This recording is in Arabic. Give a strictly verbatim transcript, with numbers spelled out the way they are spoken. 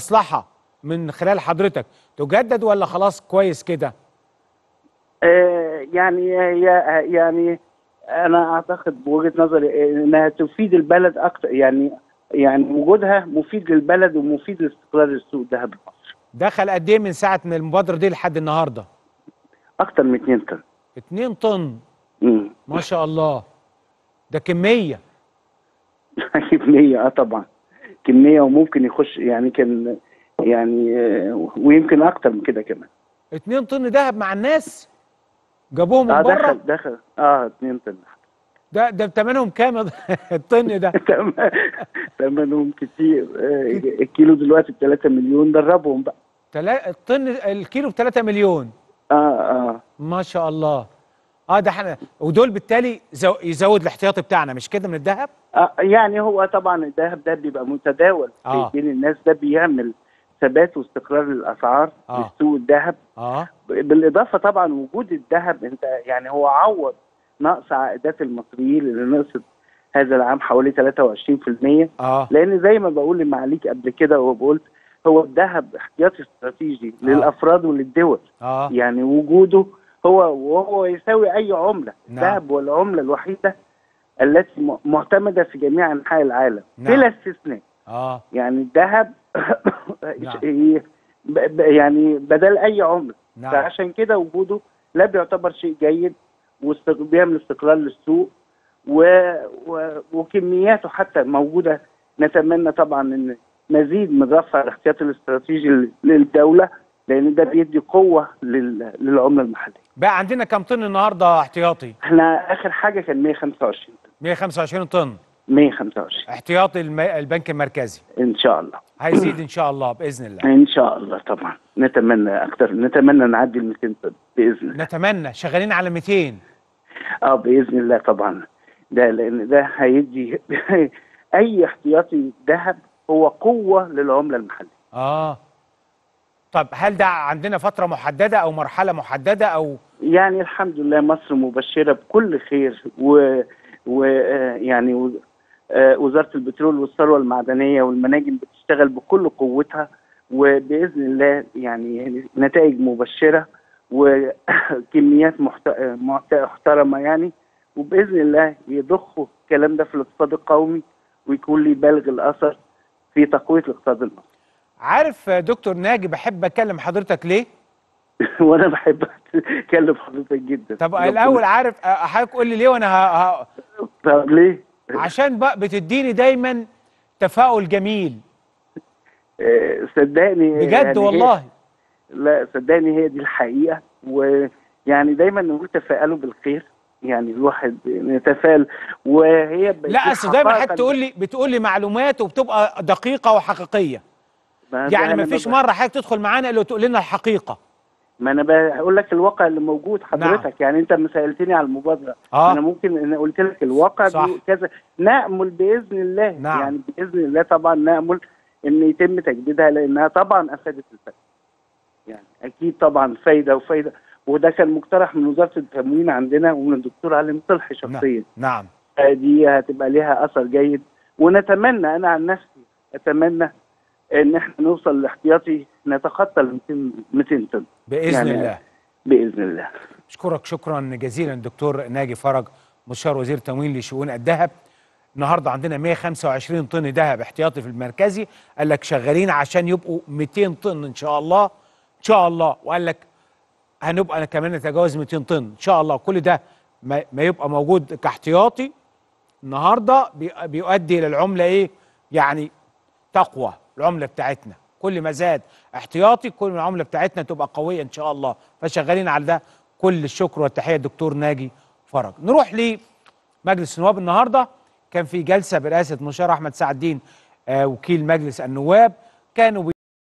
مصلحة من خلال حضرتك تجدد ولا خلاص كويس كده؟ آه يعني هي يعني انا اعتقد بوجهة نظري انها تفيد البلد اكتر، يعني يعني وجودها مفيد للبلد ومفيد لاستقرار السوق الذهبي المصري. دخل قد ايه من ساعة من المبادرة دي لحد النهاردة؟ اكتر من اتنين طن. اتنين طن. امم ما شاء الله، ده كمية. كمية اه طبعا كمية، وممكن يخش يعني كان يعني آه ويمكن اكتر من كده كمان. اتنين طن دهب مع الناس جابوهم اه من بره؟ دخل دخل اه اتنين طن. ده ده ثمنهم كام الطن ده؟ ثمنهم كتير. آه الكيلو دلوقتي ب تلاتة مليون، دربهم بقى. تلا... الطن الكيلو ب تلاتة مليون. اه اه ما شاء الله. اه ده احنا ودول بالتالي زو... يزود الاحتياطي بتاعنا مش كده من الذهب؟ آه يعني هو طبعا الذهب ده بيبقى متداول آه. بين الناس، ده بيعمل ثبات واستقرار للاسعار آه. في سوق الذهب. اه بالاضافه طبعا وجود الذهب، انت يعني هو عوض نقص عائدات المصريين اللي نقصت هذا العام حوالي تلاتة وعشرين في المية. اه لان زي ما بقول لمعاليك قبل كده وقلت، هو الذهب احتياطي استراتيجي آه. للافراد وللدول. اه يعني وجوده هو وهو يساوي اي عمله. نعم. الذهب هو العمله الوحيده التي م- معتمده في جميع انحاء العالم نعم. بلا استثناء. اه يعني الذهب نعم. ب- ب- يعني بدل اي عمله. نعم. فعشان كده وجوده لا بيعتبر شيء جيد، وبيعمل استقرار للسوق و... و... وكمياته حتى موجوده. نتمنى طبعا ان مزيد من رفع الاحتياطي الاستراتيجي للدوله، لان ده بيدي قوه لل... للعمله المحليه. بقى عندنا كام طن النهارده احتياطي؟ احنا اخر حاجه كان مية وخمسة وعشرين طن. مية وخمسة وعشرين طن مية وخمسة وعشرين احتياطي الم... البنك المركزي. ان شاء الله هيزيد ان شاء الله باذن الله. ان شاء الله طبعا، نتمنى اكتر، نتمنى نعدي ال ميتين طن باذن الله. نتمنى. شغالين على ميتين. اه باذن الله طبعا. ده لان ده هيدي اي احتياطي ذهب هو قوه للعمله المحليه. اه طب هل ده عندنا فتره محدده او مرحله محدده او؟ يعني الحمد لله مصر مبشره بكل خير، و, و... آه يعني و... آه وزاره البترول والثروه المعدنيه والمناجم بتشتغل بكل قوتها، وباذن الله يعني نتائج مبشره وكميات محت... محت... محترمه يعني. وباذن الله يضخوا الكلام ده في الاقتصاد القومي، ويكون لي بالغ الاثر في تقويه الاقتصاد المصري. عارف دكتور ناجي بحب اكلم حضرتك ليه؟ وانا بحب اكلم حضرتك جدا. طب الاول عارف حضرتك قول لي ليه وانا ه... ه... طب ليه؟ عشان بقى بتديني دايما تفاؤل جميل. آه صدقني بجد يعني والله. هي... لا صدقني هي دي الحقيقه، ويعني دايما نقول تفائلوا بالخير، يعني الواحد يتفائل. وهي لا اصل دايما حضرتك تقول لي بتقول لي معلومات وبتبقى دقيقه وحقيقيه. يعني ما فيش مره حضرتك تدخل معانا الا تقول لنا الحقيقه. ما انا بقول لك الواقع اللي موجود حضرتك. نعم. يعني انت لما سالتني على المبادره آه. انا ممكن انا قلت لك الواقع كذا. نامل باذن الله. نعم. يعني باذن الله طبعا نامل ان يتم تجديدها، لانها طبعا افادت الفائده. يعني اكيد طبعا فايده وفايده، وده كان مقترح من وزاره التموين عندنا ومن الدكتور علي مصلحي شخصيا. نعم. دي هتبقى ليها اثر جيد، ونتمنى انا عن نفسي اتمنى ان احنا نوصل لاحتياطي نتخطى ال ميتين طن باذن يعني الله. باذن الله. اشكرك شكرا جزيلا دكتور ناجي فرج، مستشار وزير التموين لشؤون الذهب. النهارده عندنا مية وخمسة وعشرين طن ذهب احتياطي في المركزي، قال لك شغالين عشان يبقوا ميتين طن ان شاء الله ان شاء الله، وقال لك هنبقى كمان نتجاوز ميتين طن ان شاء الله. كل ده ما, ما يبقى موجود كاحتياطي النهارده بيؤدي للعمله ايه؟ يعني تقوى العمله بتاعتنا. كل ما زاد احتياطي كل ما العمله بتاعتنا تبقى قويه ان شاء الله، فشغالين على ده. كل الشكر والتحيه دكتور ناجي فرج. نروح لمجلس النواب. النهارده كان في جلسه برئاسه المستشار احمد سعد الدين آه وكيل مجلس النواب، كانوا